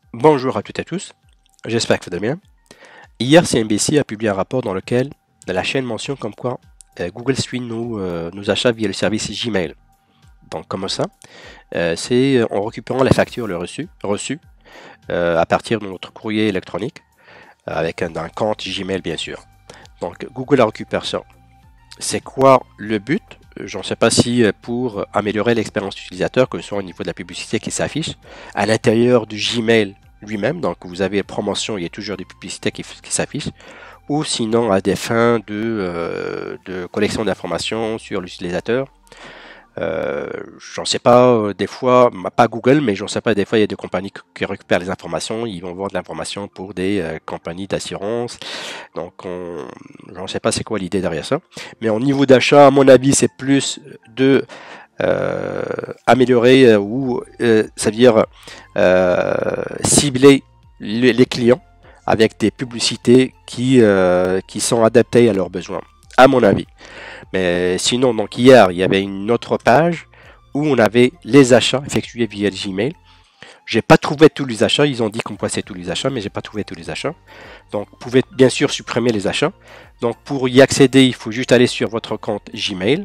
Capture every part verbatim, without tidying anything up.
Bonjour à toutes et à tous, j'espère que vous allez bien. Hier, C N B C a publié un rapport dans lequel la chaîne mentionne comme quoi euh, Google suit nos, euh, nos achats via le service Gmail. Donc, comment ça euh, C'est en récupérant les factures le reçu, reçues euh, à partir de notre courrier électronique, euh, avec un, un compte Gmail bien sûr. Donc, Google récupère ça. C'est quoi le but? Je ne sais pas si euh, pour améliorer l'expérience utilisateur, que ce soit au niveau de la publicité qui s'affiche, à l'intérieur du Gmail lui-même, donc vous avez promotion, il y a toujours des publicités qui, qui s'affichent, ou sinon à des fins de, euh, de collection d'informations sur l'utilisateur. Euh, j'en sais pas, euh, des fois, pas Google, mais j'en sais pas, des fois il y a des compagnies qui récupèrent les informations, ils vont vendre l'information pour des euh, compagnies d'assurance. Donc, on, j'en sais pas c'est quoi l'idée derrière ça. Mais au niveau d'achat, à mon avis, c'est plus de euh, améliorer euh, ou euh, ça veut dire euh, cibler les, les clients avec des publicités qui, euh, qui sont adaptées à leurs besoins, à mon avis. Mais sinon, donc hier, il y avait une autre page où on avait les achats effectués via Gmail. J'ai pas trouvé tous les achats, ils ont dit qu'on passait tous les achats, mais j'ai pas trouvé tous les achats. Donc, vous pouvez bien sûr supprimer les achats. Donc, pour y accéder, il faut juste aller sur votre compte Gmail.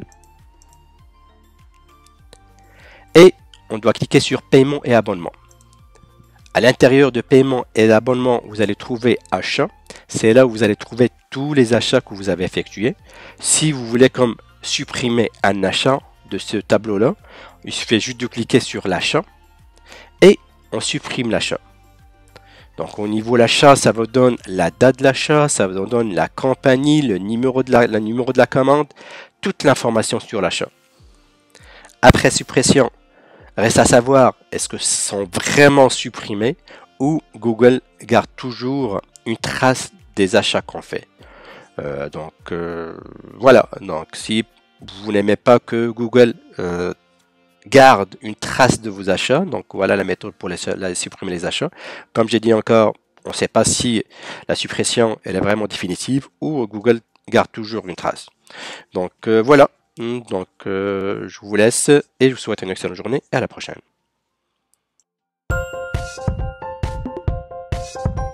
Et on doit cliquer sur paiement et abonnement. À l'intérieur de paiement et d'abonnement, vous allez trouver achats. C'est là où vous allez trouver tous les achats que vous avez effectués. Si vous voulez comme supprimer un achat de ce tableau-là, il suffit juste de cliquer sur l'achat et on supprime l'achat. Donc au niveau de l'achat, ça vous donne la date de l'achat, ça vous donne la compagnie, le numéro de la, le numéro de la commande, toute l'information sur l'achat. Après suppression, reste à savoir, est-ce que ce sont vraiment supprimés ou Google garde toujours une trace des achats qu'on fait. Euh, donc euh, voilà, donc si vous n'aimez pas que Google euh, garde une trace de vos achats, donc voilà la méthode pour les, la, supprimer les achats. Comme j'ai dit encore, on ne sait pas si la suppression elle est vraiment définitive ou Google garde toujours une trace. Donc euh, voilà. Donc, euh, je vous laisse et je vous souhaite une excellente journée et à la prochaine.